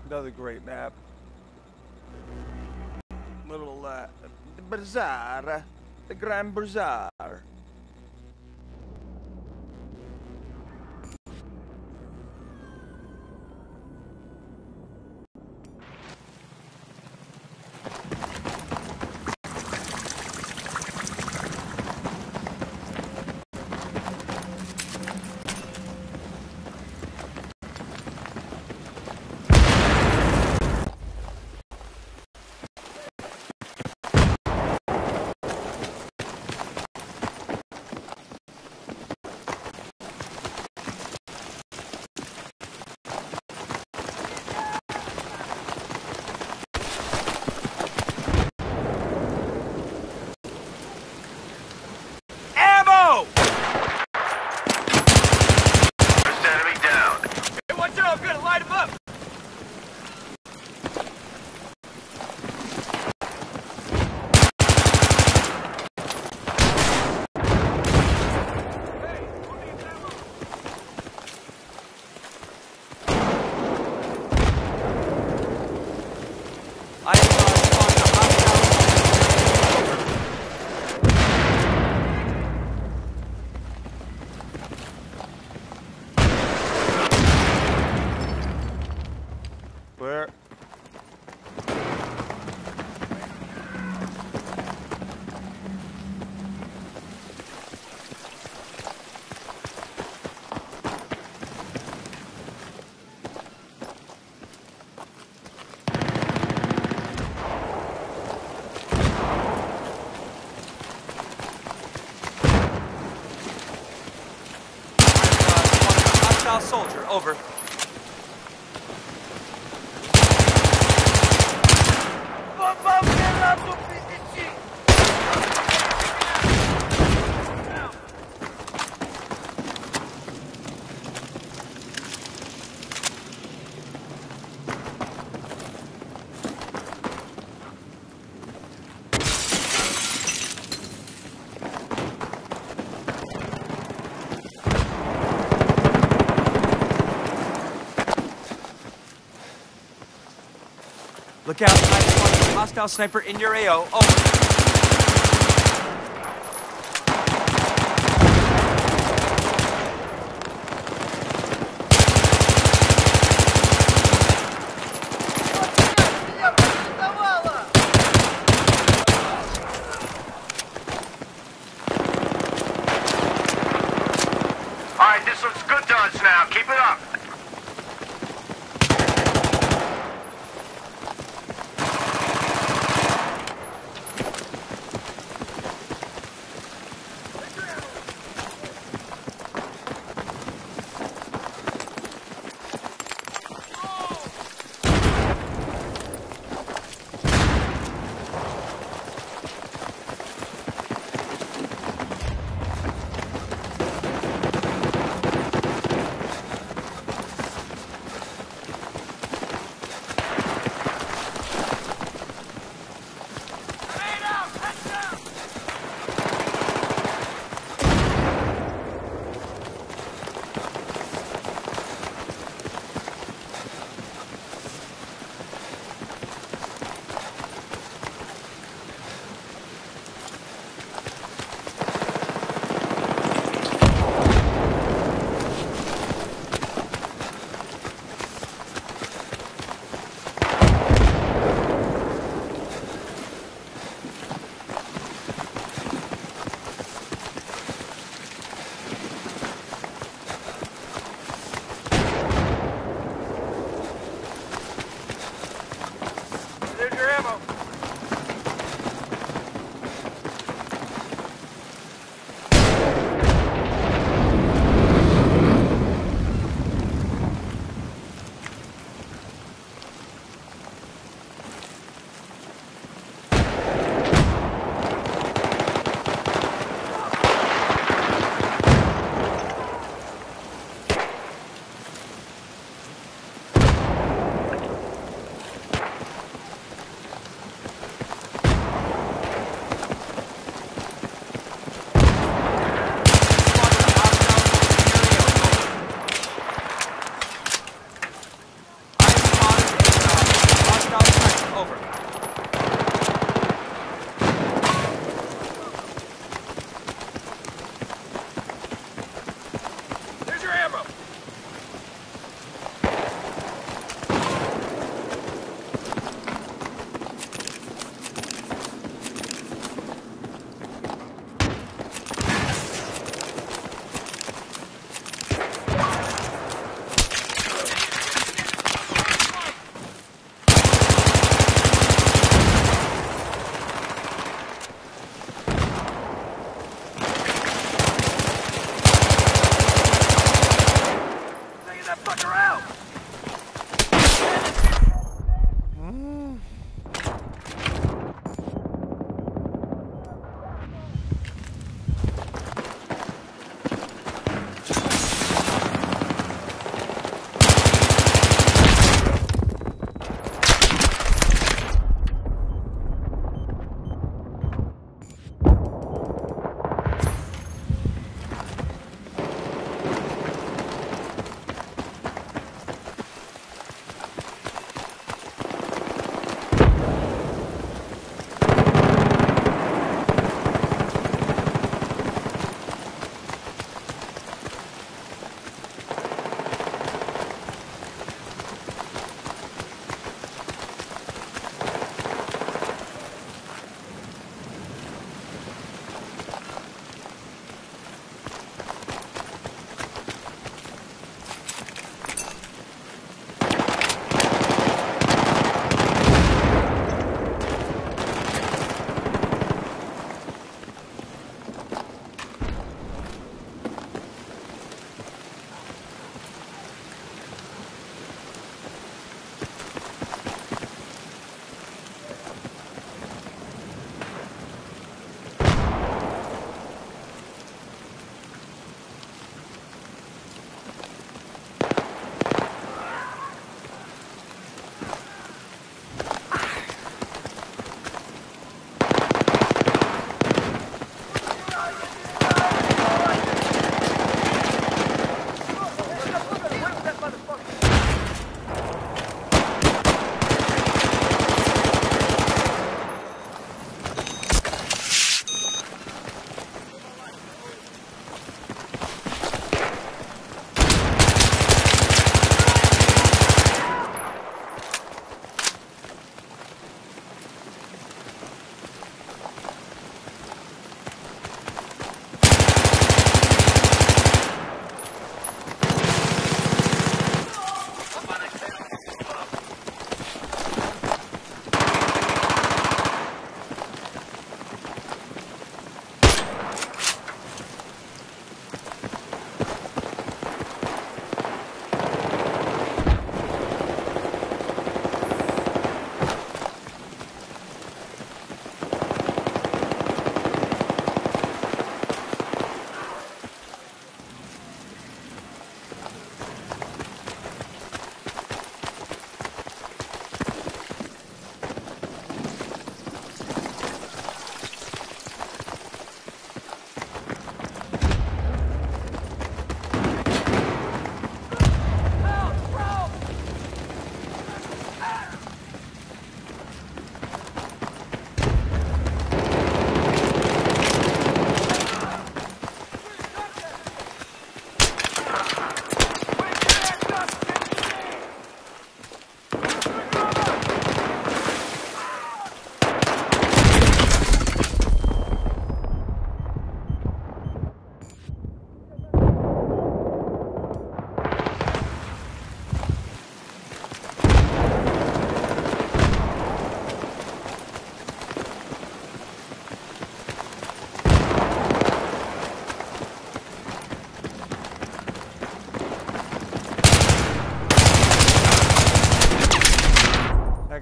Another great map. Little, the Bazaar. The Grand Bazaar. Where? Hostile soldier, over. Look out, hostile sniper in your AO. Over. Alright, this looks good to us now. Keep it up.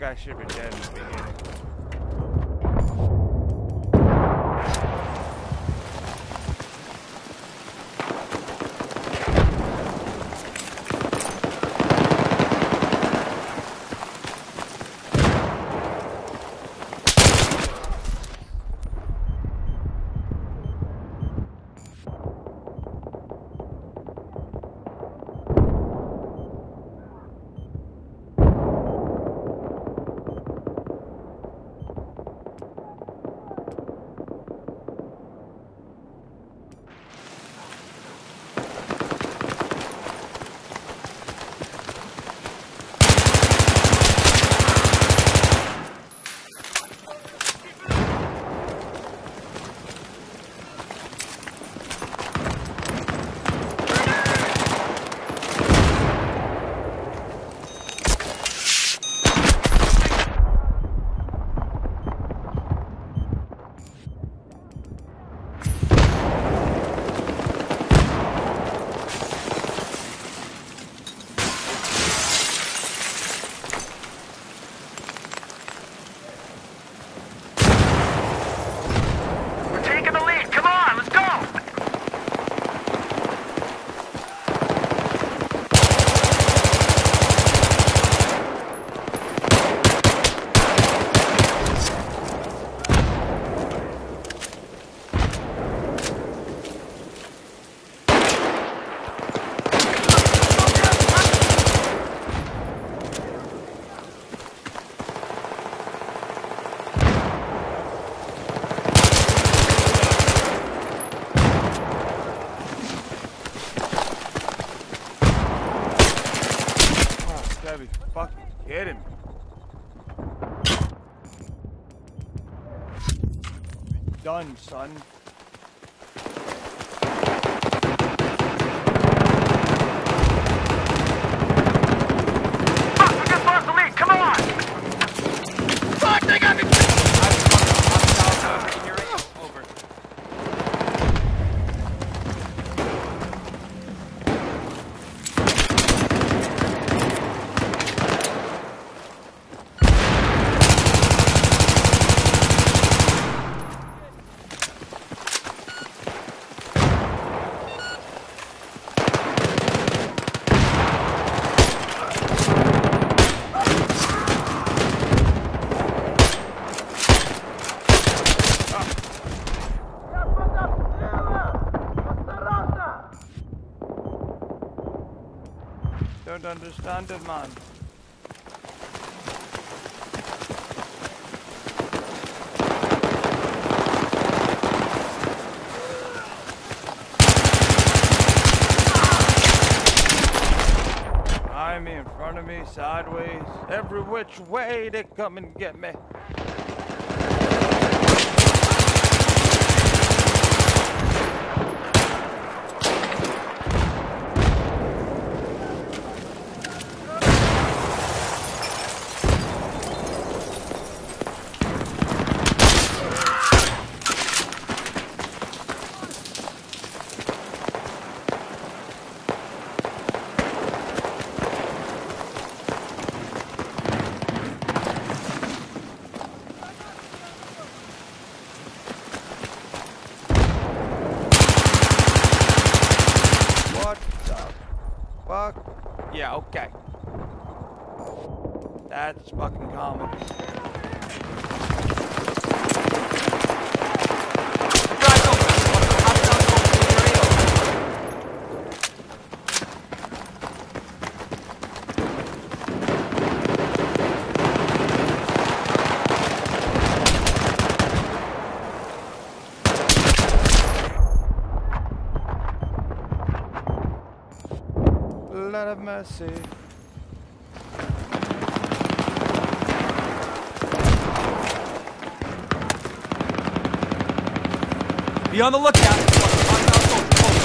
guy should be dead in the beginning. Gotta be fucking kidding me. Done, son. Fuck, we just lost the lead. Come on! Fuck, they got me! In your AO. Over. Don't understand it, man. Behind me, in front of me, sideways, every which way they come and get me. Fuck. Yeah, okay. That's fucking common. Drive over. Hostile soldiers in your AO. Lord have mercy. Be on the lookout. Hostile soldiers. Over.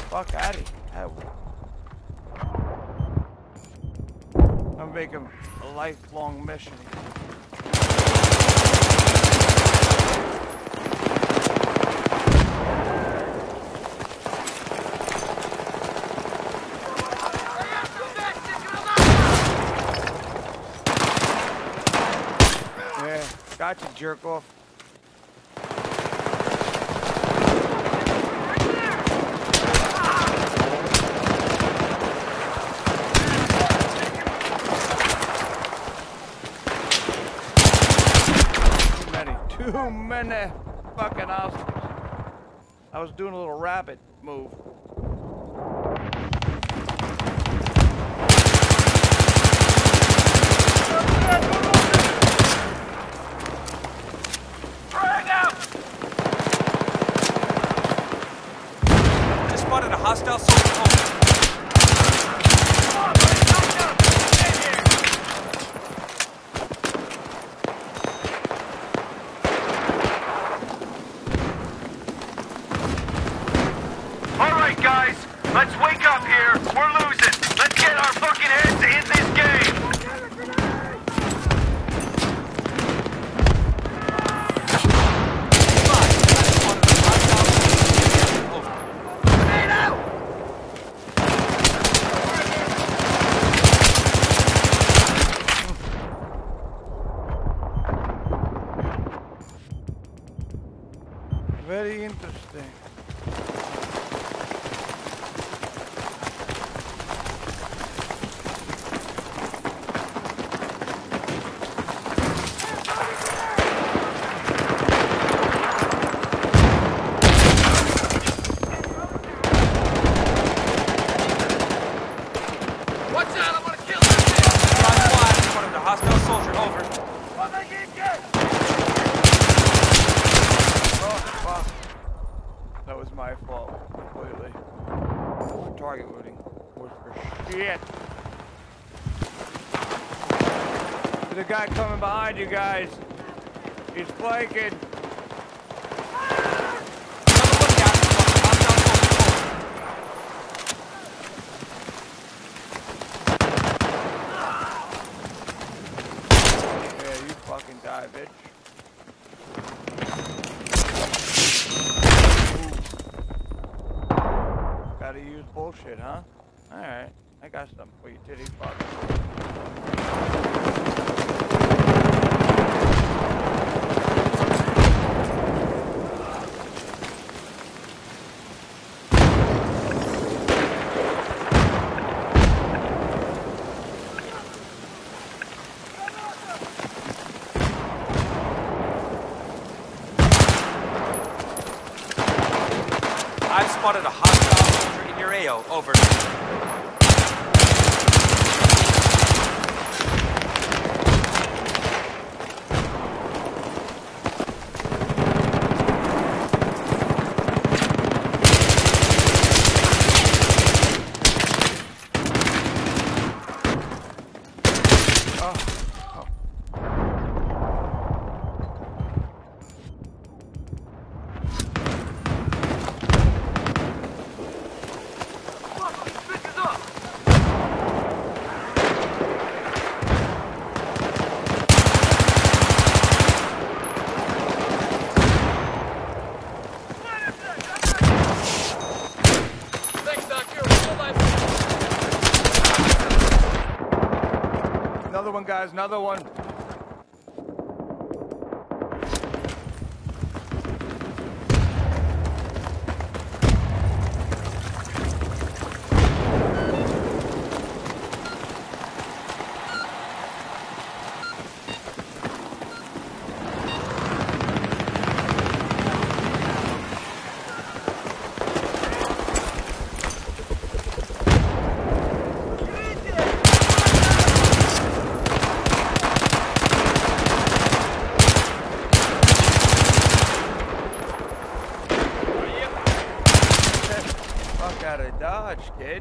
fuck out of here. I'm making a lifelong mission. Yeah, gotcha, jerk off. Too many fucking hostiles. I was doing a little rabbit move. Frag out! I spotted a hostile soldier home. Come on, buddy, don't jump! Stay here! All right, guys, let's wake up here. We're losing. Let's get our fucking heads in this game. Grenade out! Very interesting. Watch out, I'm gonna kill you! I spotted a hostile soldier over. Oh, fuck. That was my fault, completely. Target looting was for shit. There's a guy coming behind you guys. He's flanking. Yeah, you fucking die, bitch. Gotta use bullshit, huh? Alright, I got something for you, titty fuck. I've spotted a hostile soldier in your AO. Over. Another one, guys, another one. Out of Dodge, kid.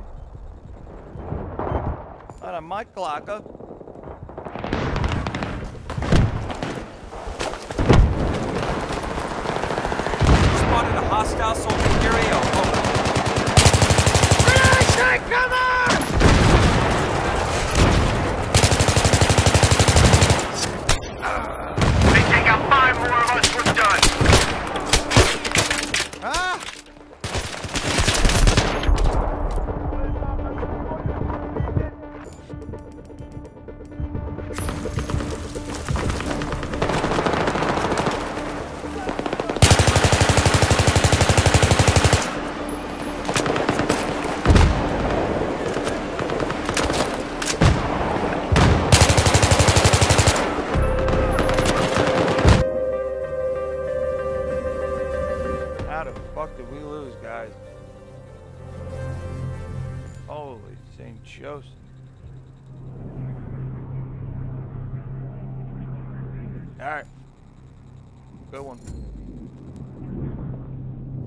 Out of my clocker. Spotted a hostile soldier in your AO. Over. the fuck did we lose, guys? Holy St. Joseph. Alright. Good one.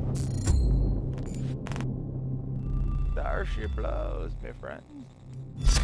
Starship blows, my friend.